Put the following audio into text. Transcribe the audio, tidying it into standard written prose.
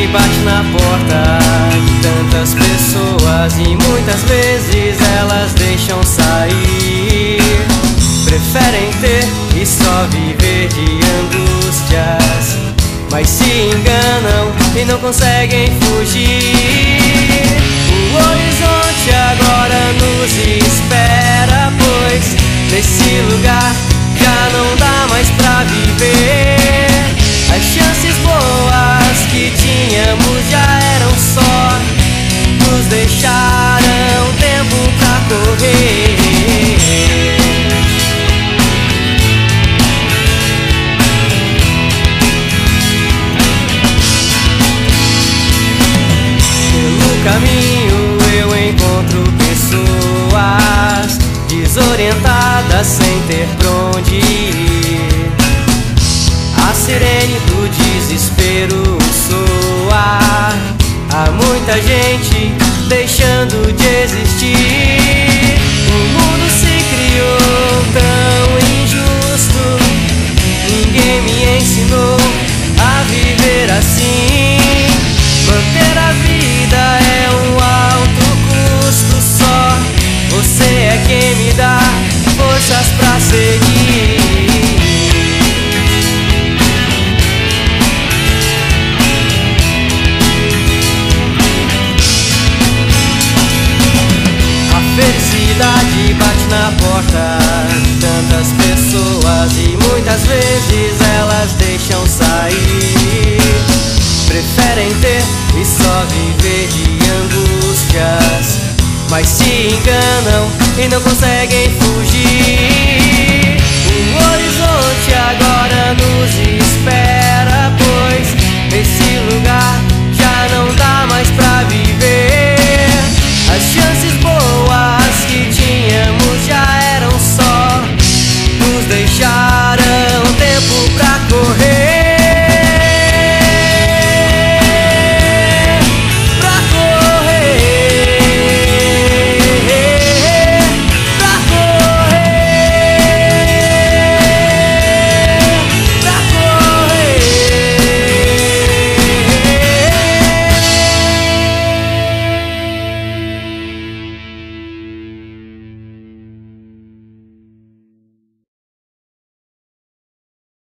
bate na porta de tantas pessoas e muitas vezes elas deixam sair. Preferem ter e só viver de angústias, mas se enganam e não conseguem fugir. O horizonte agora nos espera, pois nesse lugar já não dá mais pra viver. As chances boas que tínhamos já eram só, nos deixaram tempo pra correr. Pelo caminho eu encontro pessoas desorientadas sem ter pra onde ir. A sirene do desespero soa, há muita gente deixando de existir. O mundo se criou tão injusto, ninguém me ensinou a viver assim. Manter a vida é um alto custo só, você é quem me dá forças pra seguir. Felicidade bate na porta de tantas pessoas e muitas vezes elas deixam sair. Preferem ter e só viver de angústias, mas se enganam e não conseguem fugir. O horizonte agora nos espera, pois nesse lugar